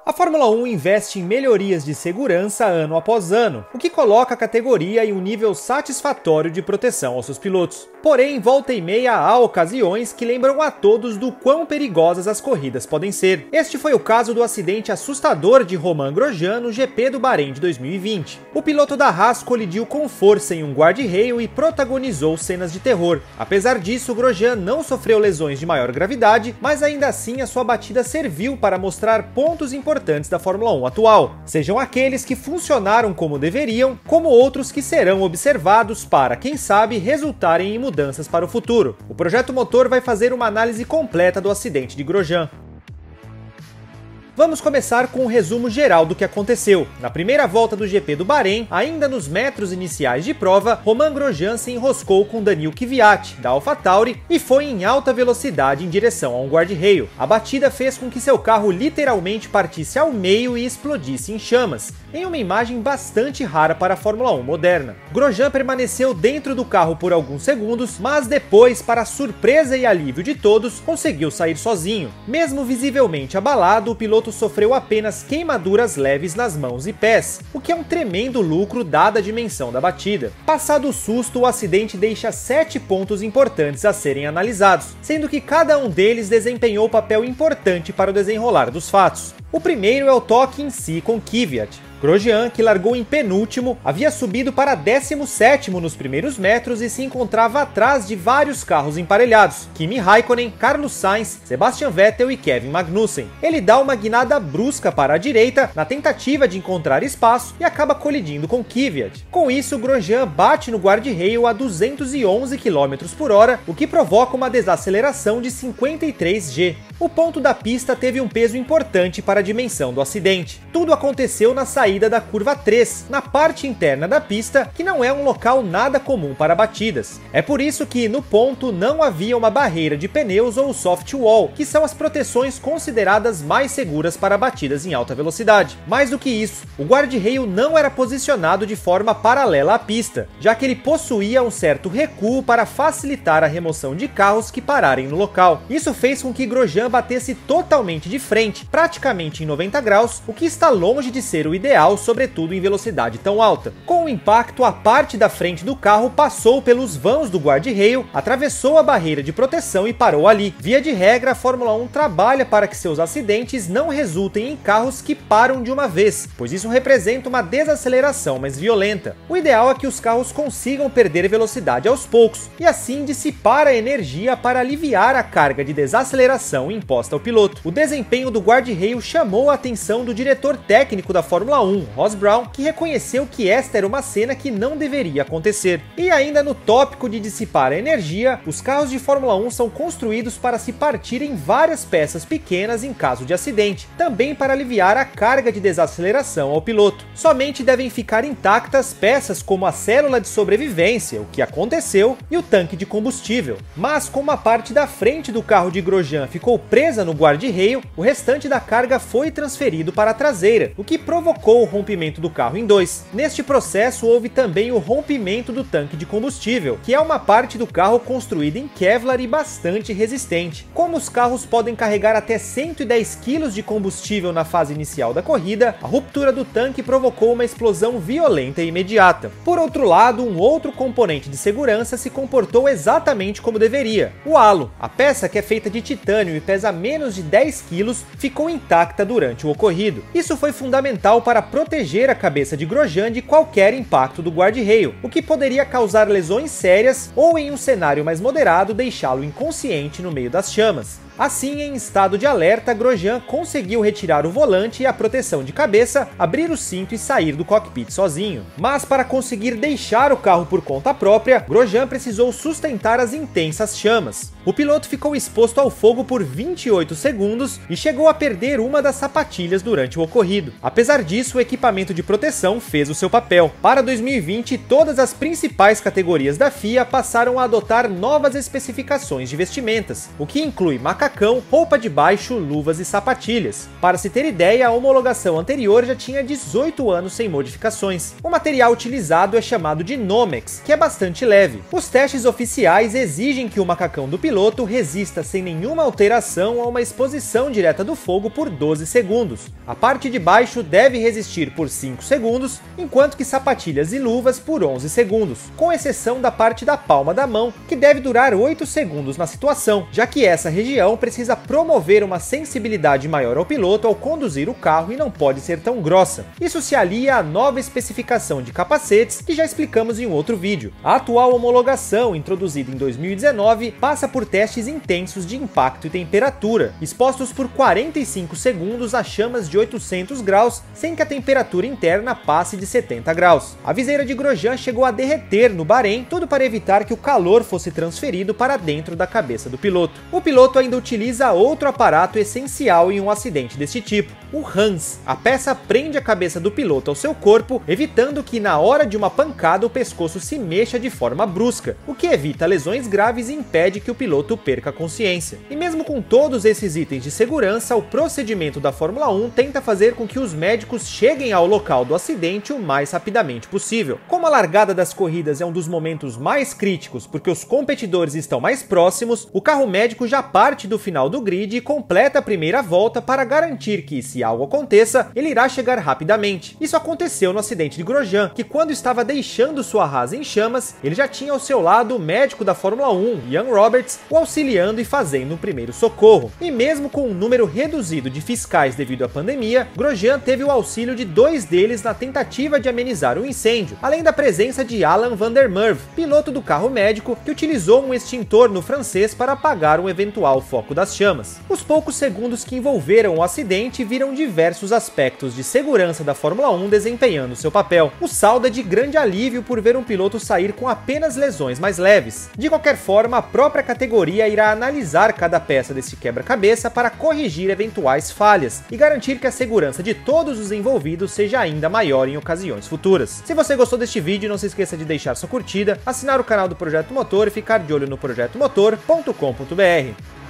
A Fórmula 1 investe em melhorias de segurança ano após ano, o que coloca a categoria em um nível satisfatório de proteção aos seus pilotos. Porém, volta e meia há ocasiões que lembram a todos do quão perigosas as corridas podem ser. Este foi o caso do acidente assustador de Romain Grosjean no GP do Bahrein de 2020. O piloto da Haas colidiu com força em um guarda-reio e protagonizou cenas de terror. Apesar disso, Grosjean não sofreu lesões de maior gravidade, mas ainda assim a sua batida serviu para mostrar pontos importantes da Fórmula 1 atual, sejam aqueles que funcionaram como deveriam, como outros que serão observados para, quem sabe, resultarem em mudanças para o futuro. O Projeto Motor vai fazer uma análise completa do acidente de Grosjean. Vamos começar com um resumo geral do que aconteceu. Na primeira volta do GP do Bahrein, ainda nos metros iniciais de prova, Romain Grosjean se enroscou com Daniil Kvyat, da AlphaTauri, e foi em alta velocidade em direção a um guarda-reio. A batida fez com que seu carro literalmente partisse ao meio e explodisse em chamas, em uma imagem bastante rara para a Fórmula 1 moderna. Grosjean permaneceu dentro do carro por alguns segundos, mas depois, para surpresa e alívio de todos, conseguiu sair sozinho. Mesmo visivelmente abalado, o piloto sofreu apenas queimaduras leves nas mãos e pés, o que é um tremendo lucro dada a dimensão da batida. Passado o susto, o acidente deixa 7 pontos importantes a serem analisados, sendo que cada um deles desempenhou papel importante para o desenrolar dos fatos. O primeiro é o toque em si com Kvyat. Grosjean, que largou em penúltimo, havia subido para 17º nos primeiros metros e se encontrava atrás de vários carros emparelhados, Kimi Raikkonen, Carlos Sainz, Sebastian Vettel e Kevin Magnussen. Ele dá uma guinada brusca para a direita na tentativa de encontrar espaço e acaba colidindo com Kvyat. Com isso, Grosjean bate no guarda-reio a 211 km/h, o que provoca uma desaceleração de 53 G. O ponto da pista teve um peso importante para a dimensão do acidente. Tudo aconteceu na saída da curva 3, na parte interna da pista, que não é um local nada comum para batidas. É por isso que, no ponto, não havia uma barreira de pneus ou soft wall, que são as proteções consideradas mais seguras para batidas em alta velocidade. Mais do que isso, o guarda-reio não era posicionado de forma paralela à pista, já que ele possuía um certo recuo para facilitar a remoção de carros que pararem no local. Isso fez com que Grosjean batesse totalmente de frente, praticamente em 90 graus, o que está longe de ser o ideal, sobretudo em velocidade tão alta. Com o impacto, a parte da frente do carro passou pelos vãos do guarda-reio, atravessou a barreira de proteção e parou ali. Via de regra, a Fórmula 1 trabalha para que seus acidentes não resultem em carros que param de uma vez, pois isso representa uma desaceleração mais violenta. O ideal é que os carros consigam perder velocidade aos poucos, e assim dissipar a energia para aliviar a carga de desaceleração imposta ao piloto. O desempenho do guarda-reio chamou a atenção do diretor técnico da Fórmula 1, Ross Brown, que reconheceu que esta era uma cena que não deveria acontecer. E ainda no tópico de dissipar a energia, os carros de Fórmula 1 são construídos para se partir em várias peças pequenas em caso de acidente, também para aliviar a carga de desaceleração ao piloto. Somente devem ficar intactas peças como a célula de sobrevivência, o que aconteceu, e o tanque de combustível. Mas como a parte da frente do carro de Grosjean ficou presa no guarda-reio, o restante da carga foi transferido para a traseira, o que provocou o rompimento do carro em dois. Neste processo houve também o rompimento do tanque de combustível, que é uma parte do carro construída em Kevlar e bastante resistente. Como os carros podem carregar até 110 kg de combustível na fase inicial da corrida, a ruptura do tanque provocou uma explosão violenta e imediata. Por outro lado, um outro componente de segurança se comportou exatamente como deveria. O halo, a peça que é feita de titânio e pesa menos de 10 kg, ficou intacta durante o ocorrido. Isso foi fundamental para proteger a cabeça de Grosjean de qualquer impacto do guarda-reio, o que poderia causar lesões sérias ou, em um cenário mais moderado, deixá-lo inconsciente no meio das chamas. Assim, em estado de alerta, Grosjean conseguiu retirar o volante e a proteção de cabeça, abrir o cinto e sair do cockpit sozinho. Mas para conseguir deixar o carro por conta própria, Grosjean precisou sustentar as intensas chamas. O piloto ficou exposto ao fogo por 28 segundos e chegou a perder uma das sapatilhas durante o ocorrido. Apesar disso, o equipamento de proteção fez o seu papel. Para 2020, todas as principais categorias da FIA passaram a adotar novas especificações de vestimentas, o que inclui macacões, macacão, roupa de baixo, luvas e sapatilhas. Para se ter ideia, a homologação anterior já tinha 18 anos sem modificações. O material utilizado é chamado de Nomex, que é bastante leve. Os testes oficiais exigem que o macacão do piloto resista sem nenhuma alteração a uma exposição direta do fogo por 12 segundos. A parte de baixo deve resistir por 5 segundos, enquanto que sapatilhas e luvas por 11 segundos, com exceção da parte da palma da mão, que deve durar 8 segundos na situação, já que essa região precisa promover uma sensibilidade maior ao piloto ao conduzir o carro e não pode ser tão grossa. Isso se alia à nova especificação de capacetes que já explicamos em um outro vídeo. A atual homologação, introduzida em 2019, passa por testes intensos de impacto e temperatura, expostos por 45 segundos a chamas de 800 graus, sem que a temperatura interna passe de 70 graus. A viseira de Grosjean chegou a derreter no Bahrein, tudo para evitar que o calor fosse transferido para dentro da cabeça do piloto. O piloto ainda utiliza outro aparato essencial em um acidente deste tipo, o Hans. A peça prende a cabeça do piloto ao seu corpo, evitando que na hora de uma pancada o pescoço se mexa de forma brusca, o que evita lesões graves e impede que o piloto perca a consciência. E mesmo com todos esses itens de segurança, o procedimento da Fórmula 1 tenta fazer com que os médicos cheguem ao local do acidente o mais rapidamente possível. Como a largada das corridas é um dos momentos mais críticos porque os competidores estão mais próximos, o carro médico já parte do final do grid e completa a primeira volta para garantir que, se algo aconteça, ele irá chegar rapidamente. Isso aconteceu no acidente de Grosjean, que quando estava deixando sua Haas em chamas, ele já tinha ao seu lado o médico da Fórmula 1, Ian Roberts, o auxiliando e fazendo o primeiro socorro. E mesmo com um número reduzido de fiscais devido à pandemia, Grosjean teve o auxílio de 2 deles na tentativa de amenizar o incêndio, além da presença de Alain van der Merwe, piloto do carro médico, que utilizou um extintor no francês para apagar um eventual foco das chamas. Os poucos segundos que envolveram o acidente viram diversos aspectos de segurança da Fórmula 1 desempenhando seu papel. O saldo é de grande alívio por ver um piloto sair com apenas lesões mais leves. De qualquer forma, a própria categoria irá analisar cada peça desse quebra-cabeça para corrigir eventuais falhas e garantir que a segurança de todos os envolvidos seja ainda maior em ocasiões futuras. Se você gostou deste vídeo, não se esqueça de deixar sua curtida, assinar o canal do Projeto Motor e ficar de olho no projetomotor.com.br.